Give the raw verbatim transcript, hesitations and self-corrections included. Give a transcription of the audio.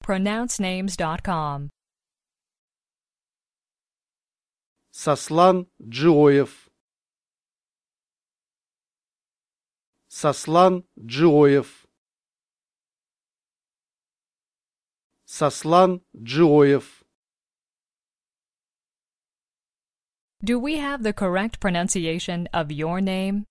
pronounce names dot com. Soslan Dzhioyev. Soslan Dzhioyev. Soslan Dzhioyev. Do we have the correct pronunciation of your name?